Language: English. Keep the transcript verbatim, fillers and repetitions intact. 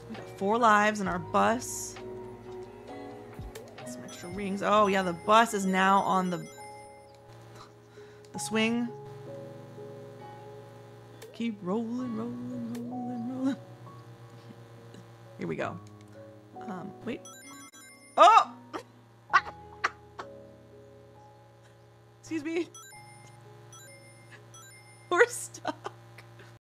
We got four lives in our bus. Some extra rings. Oh yeah, the bus is now on the the swing. Keep rolling, rolling, rolling, rolling. Here we go. Um, wait. Oh! Excuse me. We're stuck.